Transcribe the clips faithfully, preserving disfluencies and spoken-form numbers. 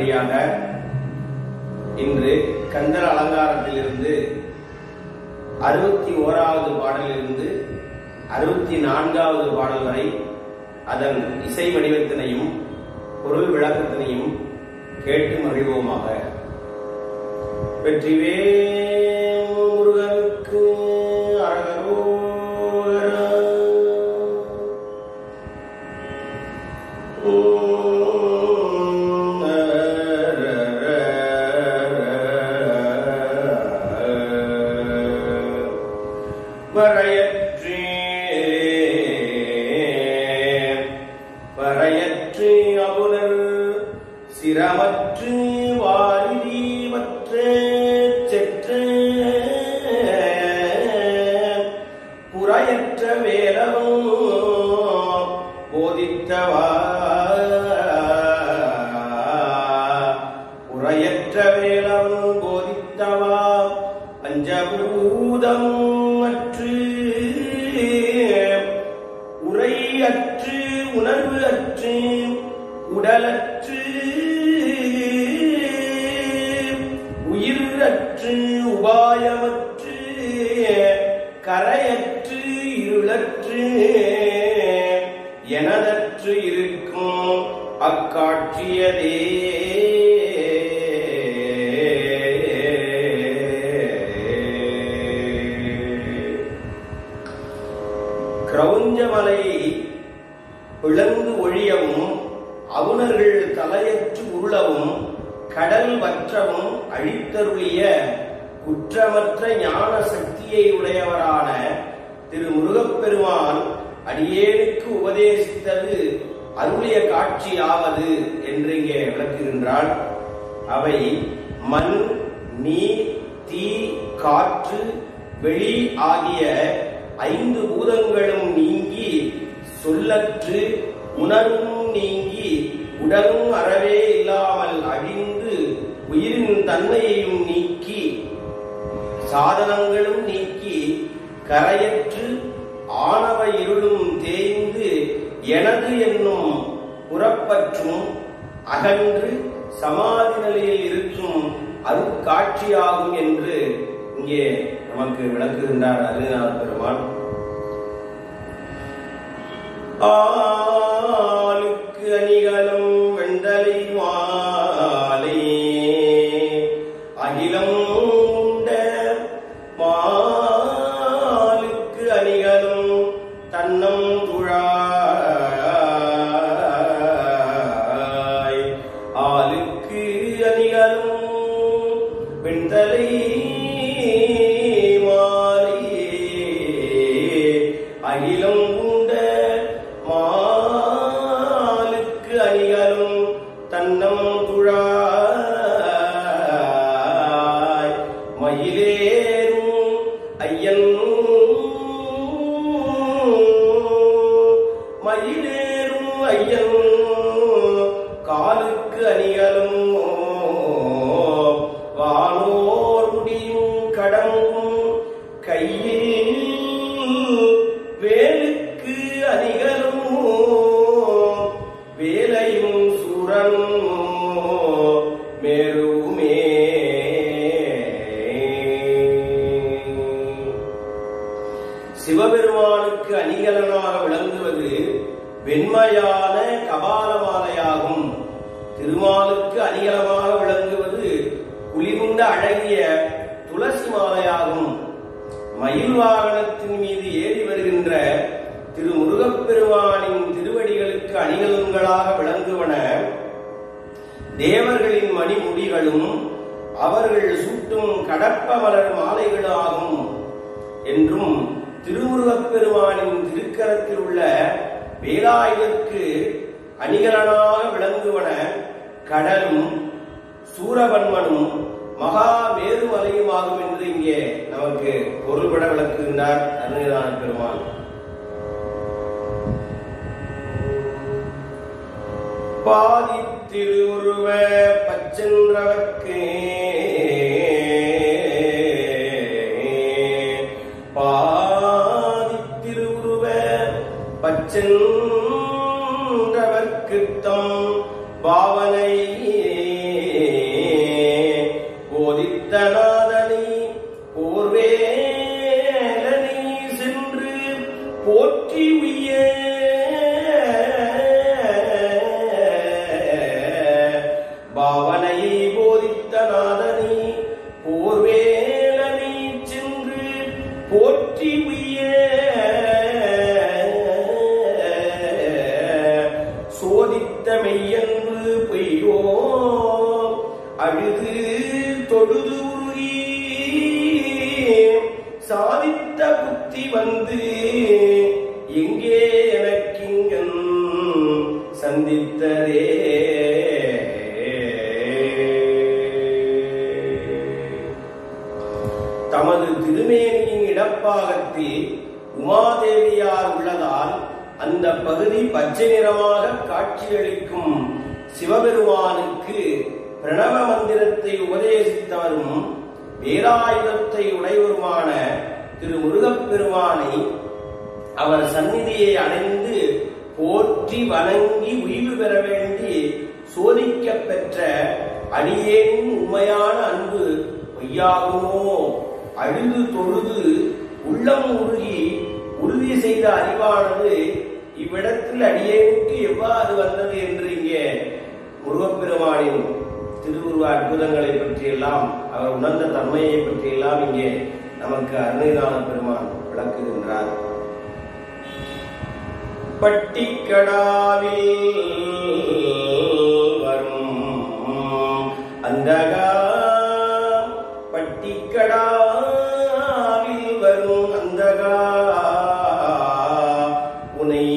வழியாக இன்று கந்தர் அலங்காரத்திலிருந்து அறுபத்தி ஓராவது பாடலிலிருந்து அறுபத்தி நான்காவது பாடல் வரை அதன் இசை வடிவத்தினையும் பொருள் விளக்கத்தினையும் கேட்டு மகிழ்வோமாக. வெற்றிவேல் முருகனுக்கு அரகரோகரா. வரையற்றே வரையற்று அவுணர் சிரமற்று வாரிவற்ற செற்ற புறையற்ற வேலவும் போதித்தவா புறையற்ற வேலவும் போதித்தவா பஞ்சபூதம் அற்று உரையற்று உணர்வு அற்று உடலற்று உயிரற்று உபாயமற்று கரையற்று இருளற்று எனதற்று இருக்கும் அக்காட்சியதே. கிரௌஞ்சமலையை பிளந்து ஒழியவும் அவுணர்கள் தலையற்று உருளவும் கடல் வற்றவும் அழித்தருளிய குற்றமற்ற ஞான சக்தியை உடையவரான திரு முருகப்பெருமான் அடியேனுக்கு உபதேசித்தது அருளிய காட்சியாவது என்று இங்கே விளக்குகின்றாள். அவை மண், நீர், தீ, காற்று, வெளி ஆகிய ஐந்து பூதங்களும் நீங்கி சொல்லற்று உணர்வும் நீங்கி உடலும் அறவே இல்லாமல் அழிந்து உயிரின் தன்மையையும் நீக்கி சாதனங்களும் நீக்கி கரையற்று ஆணவ இருளும் தேய்ந்து எனது என்னும் புறப்பற்றும் அகன்று சமாதி நிலையில் இருக்கும் அருட்காட்சியாகும் என்று இங்கே நமக்கு விளக்குகின்றார் அருணாத பெருமான். ஆளுக்கு அணிகலம் வெண்டலை மாலை அகிலம் உண்ட மாலுக்கு அணிகலம் தன்னம் துழாய் ஆளுக்கு அணிகலம் வெண்டலை மாலை அகிலம் உண்ட மாலுக்கு அணிகலும் தன்னம் துழாய் மயிலேறும் ஐயன் மயிலேறும் ஐயன் காலுக்கு அணிகலும் வானோர் முடியும் கடங்கும் கையில் வேலுக்கு அணிகலும் வேலையும் சூரனும் மேருமே. சிவபெருமானுக்கு அணிகலனாக விளங்குவது வெண்மையான கபால மாலையாகும். திருமாலுக்கு அணிகலமாக விளங்குவது குளிர்ந்த அழகிய துளசி மாலையாகும். மயில் வாகனத்தின் மீது ஏறி வருகின்ற திரு முருகப்பெருமானின் திருவடிகளுக்கு அணிகலன்களாக விளங்குவன தேவர்களின் மணிமுடிகளும் அவர்கள் சூட்டும் கடப்ப மலர் மாலைகளாகும் என்றும் திருமுருகப்பெருமானின் திருக்கரத்தில் உள்ள வேலாயுதற்கு அணிகலனாக விளங்குவன கடலும் சூரபன்மனும் மகா மேருமலையுமாகும் என்று இங்கே நமக்கு பொருள்பட விளக்குகின்றார் அருணகிரிநாத பெருமான். பாதித்திருவுருவ பச்சென்றவர்க்கு பாதித்திருவுருவ பச்சென்றவர்க்கு தம் பாவனை பாவனையை போதித்த நாதனை போர்வேலனை சென்று போற்றி உய்ய சோதித்த மெய்யன்று பொய்யோ அழுது தொழுது உருகி சாதித்த புத்தி வந்து எங்கே எனக்கிங்கன் சந்தித்ததே. தமது திருமேனியின் இடப்பாகத்தில் உமாதேவியார் உள்ளதால் அந்த பகுதி பச்சை நிறமாக காட்சியளிக்கும் சிவபெருமானுக்கு பிரணவ மந்திரத்தை உபதேசித்தவரும் வேலாயுதத்தை உடையவருமான திரு முருகப்பெருமானை அவர் சந்நிதியை அடைந்து போற்றி வணங்கி உய்வு பெற வேண்டி சோதிக்க பெற்ற அடியேனின் உண்மையான அன்பு பொய்யாகுமோ அழுது தொழுது உள்ளம் உருகி உறுதி செய்த அறிவானது இவ்விடத்தில் அடியேனுக்கு எவ்வாறு வந்தது என்று இங்கே முருகப்பெருமானின் திருவுருவ அற்புதங்களை பற்றியெல்லாம் அவர் உணர்ந்த தன்மையை பற்றியெல்லாம் இங்கே நமக்கு அருணைநாத பெருமான் விளக்குகின்றார். பட்டிக்கடாவில் வரும் அந்தகா பட்டிக்கடாவில் வரும் அந்தகா உனை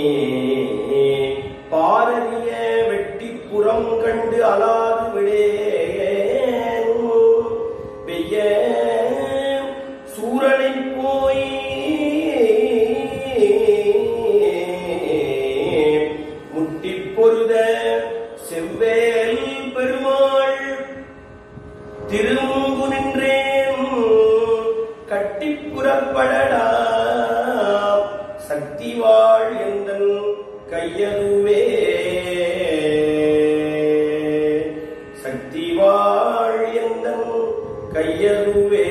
பாரதிய வெட்டிப்புறம் கண்டு அலாது விடே வெய்ய சூரனை போய் முட்டி பொருத செவ்வேல் பெருமாள் திரும்பு நின்றேன் கட்டி புறப்படடா சக்தி வாழ் எந்தன் கையதுவே சக்தி வாழ் எந்தன் கையதுவே.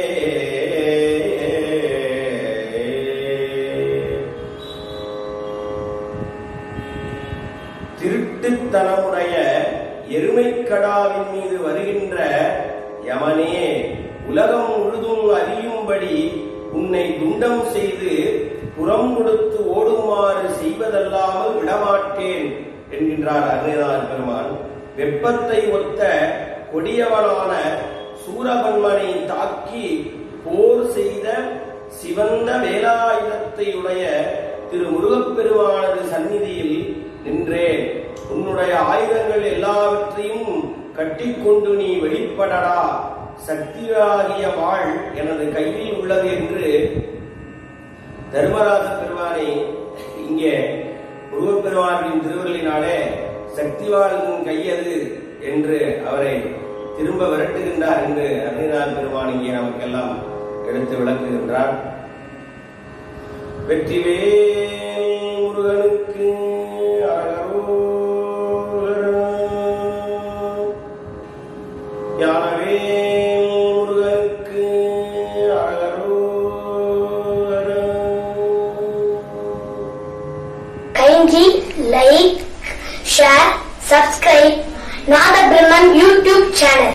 திருட்டுத்தனமுடைய எருமைக்கடாவின் மீது வருகின்ற யமனே உலகம் முழுதும் அறியும்படி உன்னை துண்டம் செய்து புறம் கொடுத்து ஓடுமாறு செய்வதல்லாமல் விடமாட்டேன் என்கின்றார் அருணைநாத பெருமான். வெப்பத்தை ஒத்த கொடியவனான சூரபன்மனை தாக்கி போர் செய்த சிவந்த வேலாயுதத்தை உடைய திரு முருகப்பெருமானது சந்நிதியில் நின்றேன். உன்னுடைய ஆயுதங்கள் எல்லாவற்றையும் கட்டிக்கொண்டு நீ வெளிப்படடா சக்தியாகிய வாழ் எனது கையில் உள்ளது என்று தர்மராஜ பெருமானை இங்கே முருகப்பெருமானின் திருவருளினாலே சக்தி வாழ்வின் கையது என்று அவரை திரும்ப விரட்டுகின்றார் என்று அருணைநாத பெருமான் இங்கே நமக்கெல்லாம் எடுத்து விளக்குகின்றார். வெற்றிவேல் முருகனுக்கு ஞானவேல் முருகனுக்கு kindly like, share, subscribe Nada Brahman YouTube channel.